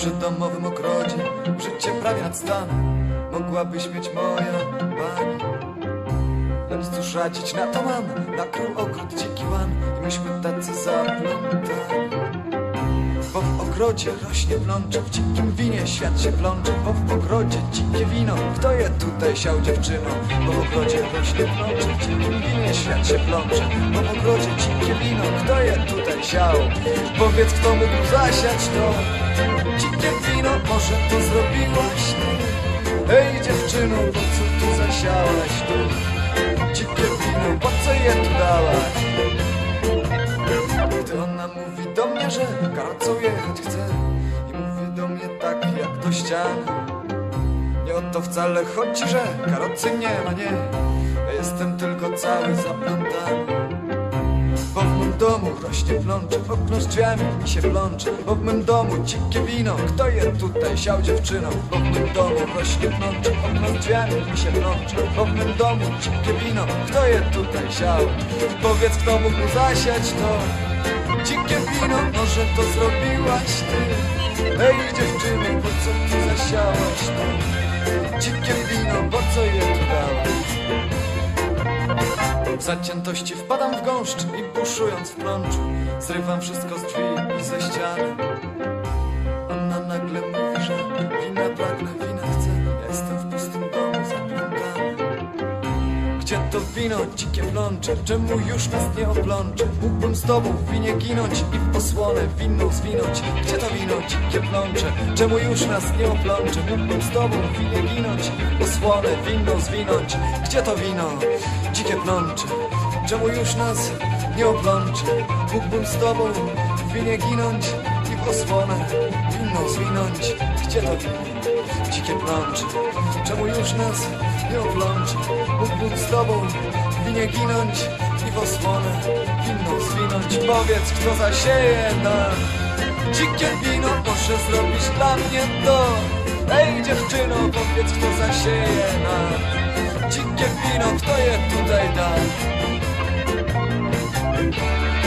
przydomowym ogrodzie, życie prawie nad stan. Mogłabyś mieć moja pani, lecz cóż radzić, na to mam. Nakrył ogród dziki łan i myśmy tacy zaplątani. Bo w ogrodzie rośnie plącze, w dzikim winie świat się plącze. Bo w ogrodzie dzikie wino, kto je tutaj siał, dziewczyno? Bo w ogrodzie rośnie plącze, w dzikim winie świat się plącze. Bo w ogrodzie dzikie wino, kto je tutaj siał? Powiedz, kto mógł zasiać to dzikie wino, może to zrobiłaś ty? Hej dziewczyno, po co tu zasiałaś to dzikie wino, po co je tu dałaś? Gdy ona mówi do mnie, że karocą jechać chce i mówi do mnie tak jak do ściany. Nie o to wcale chodzi, że karocy nie ma, nie. Ja jestem tylko cały zaplątany. Bo w mym domu rośnie plącze, w okno z drzwiami mi się plącze. Bo w mym domu dzikie wino, kto je tutaj siał, dziewczyno? Bo w mym domu rośnie plącze, w okno z drzwiami mi się plącze. Bo w mym domu dzikie wino, kto je tutaj siał? Powiedz, kto mógł zasiać to dzikie wino, może to zrobiłaś ty? Hej dziewczyno, po co ty zasiałaś to dzikie wino, po co je tu dałaś? W zaciętości wpadam w gąszcz i buszując w plączu zrywam wszystko z drzwi i ze ściany. Ona nagle mówi, że wina pragnę, wina chcę. Ja jestem w pustym domu zaplątany. Gdzie to wino, dzikie plącze? Czemu już nas nie oplącze? Mógłbym z tobą w winie ginąć i w osłonę winną zwinąć. Gdzie to wino, dzikie plącze? Czemu już nas nie oplącze? Mógłbym z tobą w winie ginąć i w osłonę winną zwinąć. Gdzie to wino, dzikie plącze? Czemu już nas nie oplącze? Mógłbym z tobą w winie ginąć i w osłonę winną zwinąć. Gdzie to wino, dzikie plącze? Czemu już nas nie oplącze? Mógłbym z tobą w winie ginąć i w osłonę winną zwinąć. Powiedz, kto zasieje nam dzikie wino, może zrobisz dla mnie to. Ej dziewczyno, powiedz, kto zasieje nam dzikie wino, kto je tutaj da?